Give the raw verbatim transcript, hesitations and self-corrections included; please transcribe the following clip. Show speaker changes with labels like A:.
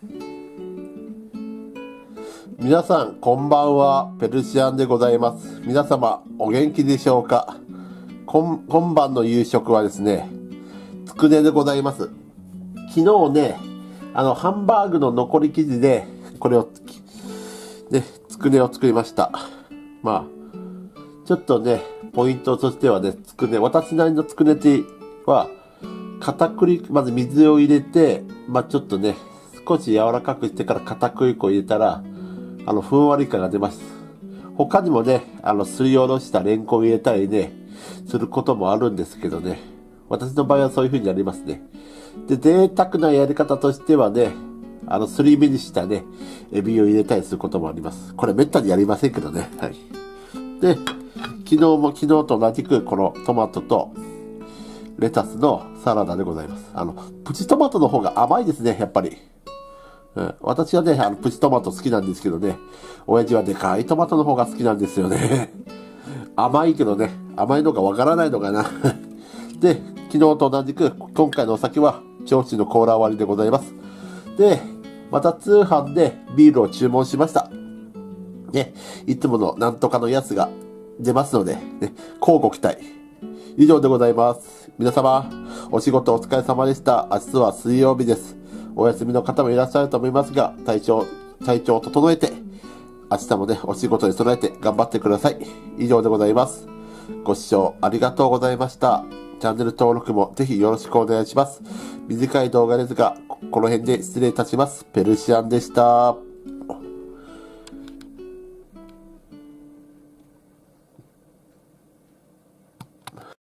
A: 皆さん、こんばんは。ペルシアンでございます。皆様、お元気でしょうか。今、今晩の夕食はですね、つくねでございます。昨日ね、あの、ハンバーグの残り生地で、これを、ね、つくねを作りました。まあ、ちょっとね、ポイントとしてはね、つくね、私なりのつくねっては、片栗粉、まず水を入れて、まあちょっとね、少し柔らかくしてから片栗粉を入れたら、あの、ふんわり感が出ます。他にもね、あの、すりおろしたレンコンを入れたりね、することもあるんですけどね。私の場合はそういう風にやりますね。で、贅沢なやり方としてはね、あの、すり身にしたね、エビを入れたりすることもあります。これめったにやりませんけどね。はい。で、昨日も昨日と同じくこのトマトとレタスのサラダでございます。あの、プチトマトの方が甘いですね、やっぱり。うん、私はね、あの、プチトマト好きなんですけどね、親父はでかいトマトの方が好きなんですよね。甘いけどね、甘いのかわからないのかな。で、昨日と同じく、今回のお酒は、銚子のコーラ割りでございます。で、また通販でビールを注文しました。ね、いつものなんとかのやつが出ますので、ね、乞うご期待。以上でございます。皆様、お仕事お疲れ様でした。明日は水曜日です。お休みの方もいらっしゃると思いますが、体調、体調を整えて、明日もね、お仕事に備えて頑張ってください。以上でございます。ご視聴ありがとうございました。チャンネル登録もぜひよろしくお願いします。短い動画ですが、この辺で失礼いたします。ペルシアンでした。